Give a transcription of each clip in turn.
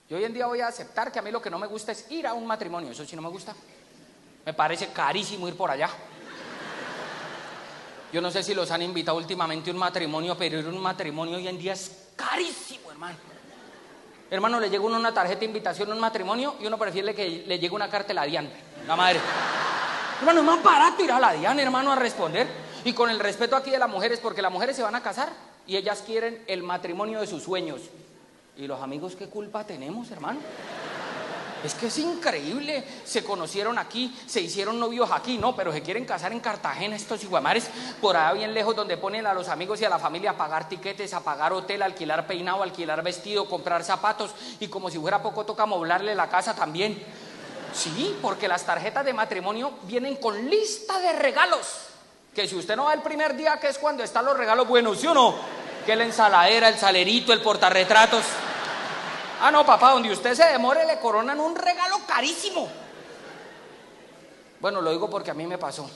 Yo hoy en día voy a aceptar que a mí lo que no me gusta es ir a un matrimonio. Eso sí no me gusta. Me parece carísimo ir por allá. Yo no sé si los han invitado últimamente a un matrimonio, pero ir a un matrimonio hoy en día es carísimo, hermano. Hermano, le llega uno una tarjeta de invitación a un matrimonio y uno prefiere que le llegue una carta de la DIAN. La madre. Hermano, es más barato ir a la DIAN, hermano, a responder. Y con el respeto aquí de las mujeres, porque las mujeres se van a casar y ellas quieren el matrimonio de sus sueños. ¿Y los amigos qué culpa tenemos, hermano? Es que es increíble. Se conocieron aquí, se hicieron novios aquí, no, pero se quieren casar en Cartagena estos higuamares, por allá bien lejos, donde ponen a los amigos y a la familia a pagar tiquetes, a pagar hotel, a alquilar peinado, a alquilar vestido, comprar zapatos, y como si fuera poco toca amoblarle la casa también. Sí, porque las tarjetas de matrimonio vienen con lista de regalos, que si usted no va el primer día, que es cuando están los regalos buenos, ¿sí o no? Que la ensaladera, el salerito, el portarretratos. Ah, no, papá, donde usted se demore le coronan un regalo carísimo. Bueno, lo digo porque a mí me pasó.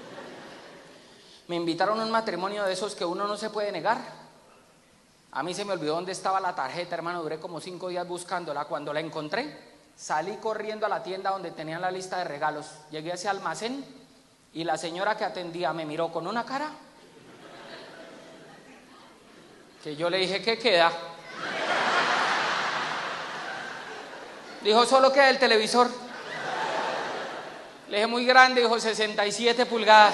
Me invitaron a un matrimonio de esos que uno no se puede negar. A mí se me olvidó dónde estaba la tarjeta, hermano, duré como 5 días buscándola. Cuando la encontré, salí corriendo a la tienda donde tenían la lista de regalos. Llegué a ese almacén y la señora que atendía me miró con una cara que yo le dije, ¿qué queda? Dijo, solo queda el televisor. Le dije, muy grande, dijo, 67 pulgadas.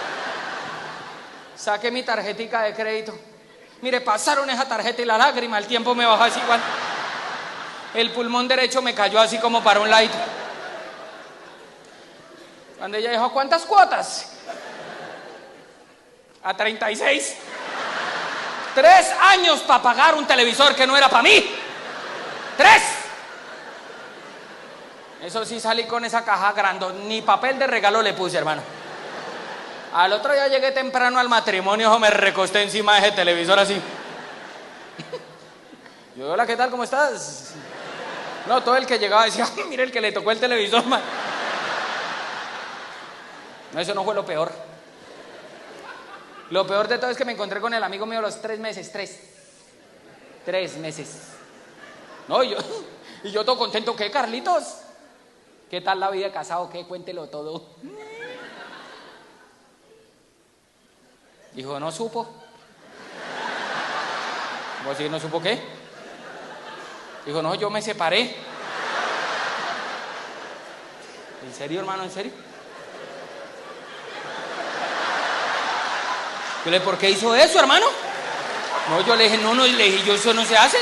Saqué mi tarjetica de crédito. Mire, pasaron esa tarjeta y la lágrima, el tiempo me bajó así igual. El pulmón derecho me cayó así como para un ladito. Cuando ella dijo, ¿cuántas cuotas? A 36. 3 años para pagar un televisor que no era para mí. 3. Eso sí, salí con esa caja grande, ni papel de regalo le puse, hermano. Al otro día llegué temprano al matrimonio, me recosté encima de ese televisor así. Yo, hola, ¿qué tal? ¿Cómo estás? No, todo el que llegaba decía, mire el que le tocó el televisor, man. No, eso no fue lo peor. Lo peor de todo es que me encontré con el amigo mío los 3 meses, 3 meses. No, y yo todo contento, ¿qué, Carlitos? ¿Qué tal la vida de casado? ¿Qué? Cuéntelo todo. Dijo, no supo. ¿Vos sí no supo qué? Dijo, no, yo me separé. ¿En serio, hermano? ¿En serio? Yo le dije, ¿por qué hizo eso, hermano? No, yo le dije, no, le dije, yo eso no se hace.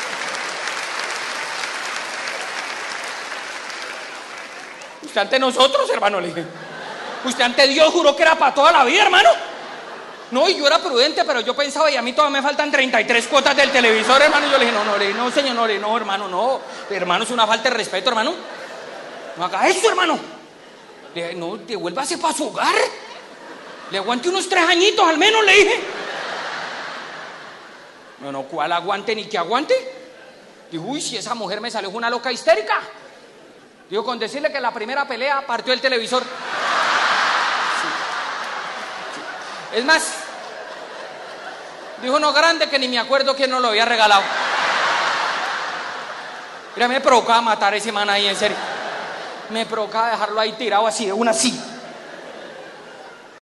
Usted ante nosotros, hermano, le dije. Usted ante Dios juró que era para toda la vida, hermano. No, y yo era prudente, pero yo pensaba, y a mí todavía me faltan 33 cuotas del televisor, hermano. Y yo le dije, no, señor, no, hermano, no. Hermano, es una falta de respeto, hermano. No haga eso, hermano. Le dije, no, devuélvase para su hogar. Le aguante unos 3 añitos al menos, le dije. No, ¿cuál aguante ni que aguante? Dijo, uy, si esa mujer me salió una loca histérica. Digo, con decirle que en la primera pelea partió el televisor. Sí. Es más, dijo uno grande que ni me acuerdo quién nos lo había regalado. Mira, me provocaba matar a ese man ahí, en serio. Me provocaba dejarlo ahí tirado así, de una así.